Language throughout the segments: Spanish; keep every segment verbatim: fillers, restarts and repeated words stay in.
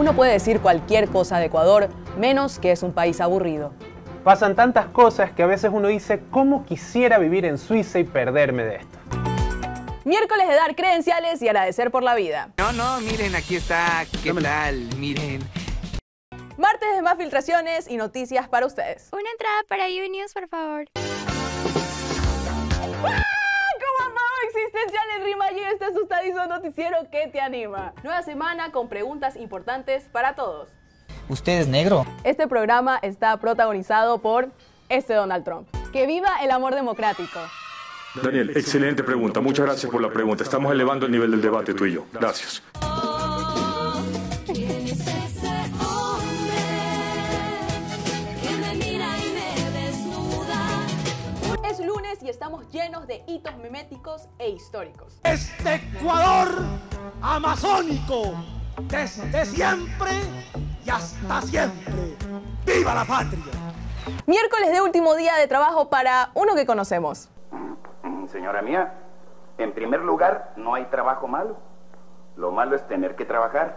Uno puede decir cualquier cosa de Ecuador, menos que es un país aburrido. Pasan tantas cosas que a veces uno dice, ¿cómo quisiera vivir en Suiza y perderme de esto? Miércoles de dar credenciales y agradecer por la vida. No, no, miren, aquí está. ¿Qué tal? Miren. Martes de más filtraciones y noticias para ustedes. Una entrada para YouNews, por favor. Como amado existencial en rima, llega este asustadizo noticiero que te anima. Nueva semana con preguntas importantes para todos. ¿Usted es negro? Este programa está protagonizado por este Donald Trump. ¡Que viva el amor democrático! Daniel, excelente pregunta. Muchas gracias por la pregunta. Estamos elevando el nivel del debate tú y yo. Gracias. Es lunes y estamos llenos de hitos meméticos e históricos. Este Ecuador amazónico, desde siempre y hasta siempre. ¡Viva la patria! Miércoles de último día de trabajo para uno que conocemos. Señora mía, en primer lugar, no hay trabajo malo. Lo malo es tener que trabajar.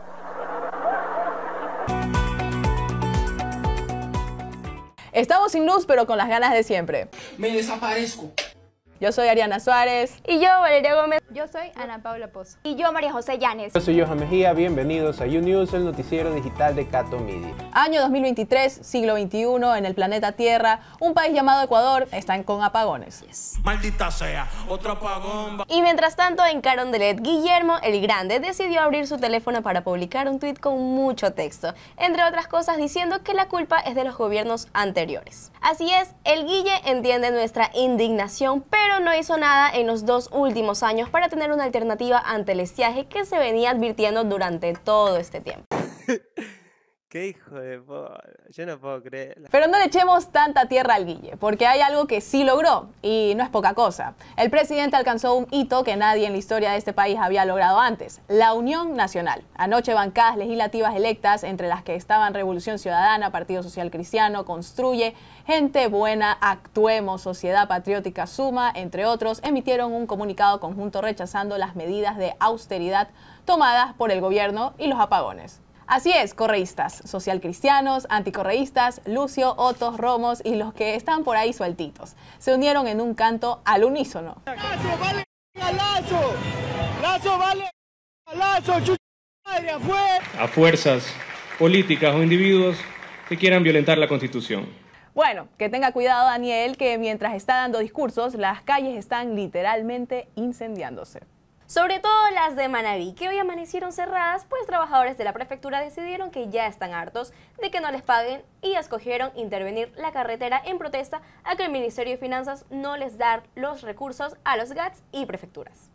Estamos sin luz, pero con las ganas de siempre. Me desaparezco. Yo soy Ariana Suárez. Y yo, Valeria Gómez. Yo soy Ana Paula Pozo. Y yo, María José Llanes. Yo soy Johan Mejía, bienvenidos a YouNews, el noticiero digital de Cato Media. Año dos mil veintitrés, siglo veintiuno, en el planeta Tierra, un país llamado Ecuador están con apagones. Yes. Maldita sea, otro apagón. Y mientras tanto, en Carondelet, Guillermo el Grande decidió abrir su teléfono para publicar un tuit con mucho texto, entre otras cosas diciendo que la culpa es de los gobiernos anteriores. Así es, el Guille entiende nuestra indignación, pero no hizo nada en los dos últimos años para tener una alternativa ante el estiaje que se venía advirtiendo durante todo este tiempo. ¡Qué hijo de puta! Yo no puedo creerlo. Pero no le echemos tanta tierra al Guille, porque hay algo que sí logró, y no es poca cosa. El presidente alcanzó un hito que nadie en la historia de este país había logrado antes, la unión nacional. Anoche bancadas legislativas electas, entre las que estaban Revolución Ciudadana, Partido Social Cristiano, Construye, Gente Buena, Actuemos, Sociedad Patriótica Suma, entre otros, emitieron un comunicado conjunto rechazando las medidas de austeridad tomadas por el gobierno y los apagones. Así es, correístas, socialcristianos, anticorreístas, Lucio, Otos, Romos y los que están por ahí sueltitos. Se unieron en un canto al unísono. ¡Lazo vale a Lazo! ¡Lazo vale a Lazo! ¡Chucha madre, afuera! A fuerzas políticas o individuos que quieran violentar la Constitución. Bueno, que tenga cuidado Daniel, que mientras está dando discursos, las calles están literalmente incendiándose. Sobre todo las de Manabí, que hoy amanecieron cerradas, pues trabajadores de la prefectura decidieron que ya están hartos de que no les paguen y escogieron intervenir la carretera en protesta a que el Ministerio de Finanzas no les da los recursos a los G A Ts y prefecturas.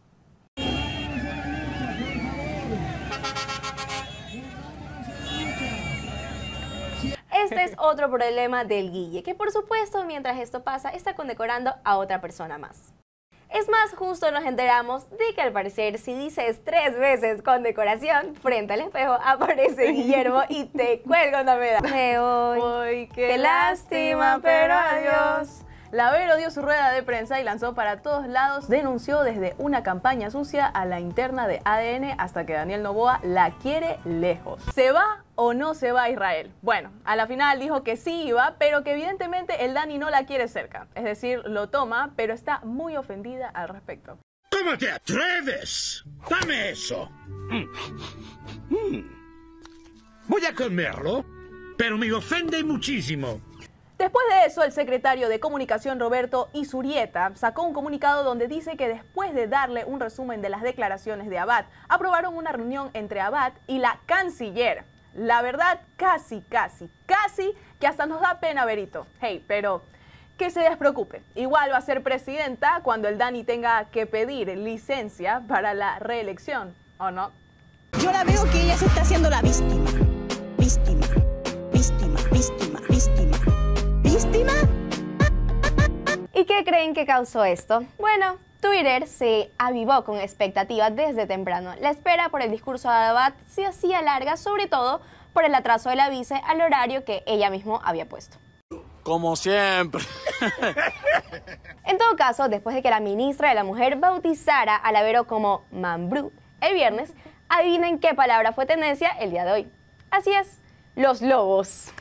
Este es otro problema del Guille, que por supuesto mientras esto pasa está condecorando a otra persona más. Es más, justo nos enteramos de que al parecer si dices tres veces condecoración frente al espejo aparece Guillermo y te cuelga una medalla. Me voy. Uy, qué, qué lástima, pero adiós. Lavero dio su rueda de prensa y lanzó para todos lados, denunció desde una campaña sucia a la interna de A D N hasta que Daniel Noboa la quiere lejos. ¿Se va o no se va a Israel? Bueno, a la final dijo que sí iba, pero que evidentemente el Dani no la quiere cerca. Es decir, lo toma, pero está muy ofendida al respecto. ¿Cómo te atreves? ¡Dame eso! Mm. Mm. Voy a comerlo, pero me ofende muchísimo. Después de eso, el secretario de Comunicación Roberto Izurieta sacó un comunicado donde dice que después de darle un resumen de las declaraciones de Abad, aprobaron una reunión entre Abad y la canciller. La verdad, casi, casi, casi que hasta nos da pena Berito. Hey, pero que se despreocupe. Igual va a ser presidenta cuando el Dani tenga que pedir licencia para la reelección, ¿o no? Yo la veo que ella se está haciendo la víctima. Víctima, víctima, víctima, víctima. ¿Víctima? ¿Y qué creen que causó esto? Bueno, Twitter se avivó con expectativa desde temprano. La espera por el discurso de Abad se hacía larga, sobre todo por el atraso de la vice al horario que ella misma había puesto. Como siempre. En todo caso, después de que la ministra de la Mujer bautizara a Lavero como Mambrú el viernes, adivinen qué palabra fue tendencia el día de hoy. Así es, los lobos.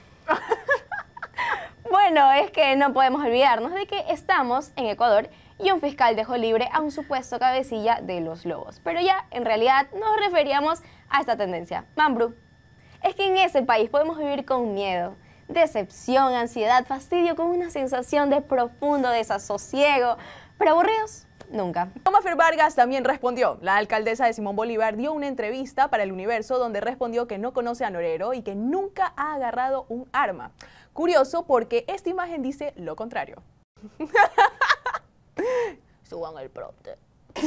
Bueno, es que no podemos olvidarnos de que estamos en Ecuador y un fiscal dejó libre a un supuesto cabecilla de los lobos. Pero ya, en realidad, nos referíamos a esta tendencia. Mambru, es que en ese país podemos vivir con miedo, decepción, ansiedad, fastidio, con una sensación de profundo desasosiego, pero aburridos, nunca. Mafer Vargas también respondió. La alcaldesa de Simón Bolívar dio una entrevista para El Universo donde respondió que no conoce a Norero y que nunca ha agarrado un arma. Curioso porque esta imagen dice lo contrario. Suban el prompter.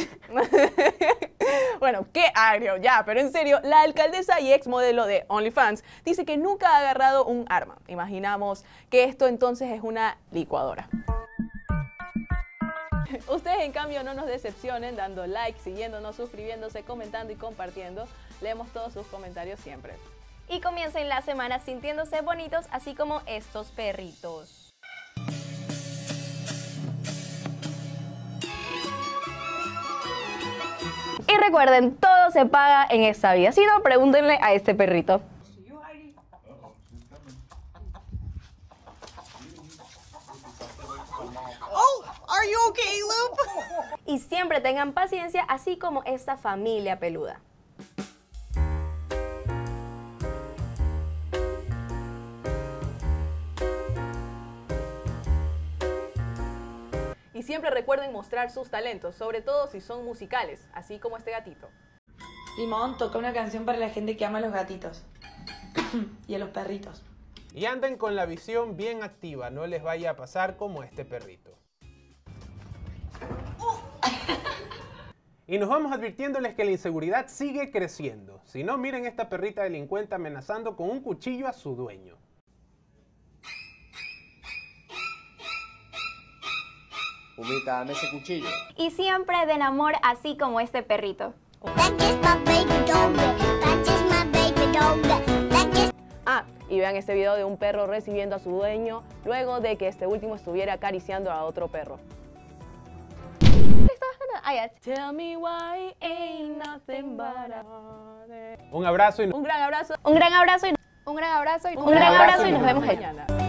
Bueno, qué agrio, ya, pero en serio, la alcaldesa y ex modelo de OnlyFans dice que nunca ha agarrado un arma. Imaginamos que esto entonces es una licuadora. Ustedes, en cambio, no nos decepcionen dando like, siguiéndonos, suscribiéndose, comentando y compartiendo. Leemos todos sus comentarios siempre. Y comiencen la semana sintiéndose bonitos, así como estos perritos. Y recuerden, todo se paga en esta vida. Si no, pregúntenle a este perrito. Oh, are you okay, Loop? Y siempre tengan paciencia, así como esta familia peluda. Y siempre recuerden mostrar sus talentos, sobre todo si son musicales, así como este gatito. Limón toca una canción para la gente que ama a los gatitos y a los perritos. Y anden con la visión bien activa, no les vaya a pasar como este perrito. Y nos vamos advirtiéndoles que la inseguridad sigue creciendo. Si no, miren esta perrita delincuente amenazando con un cuchillo a su dueño. Pumita, dame ese cuchillo. Y siempre den amor, así como este perrito. Ah, y vean este video de un perro recibiendo a su dueño luego de que este último estuviera acariciando a otro perro. Tell me why ain't nothing but a... Un abrazo y un gran abrazo. Un gran abrazo y un gran abrazo y un gran abrazo y nos vemos mañana.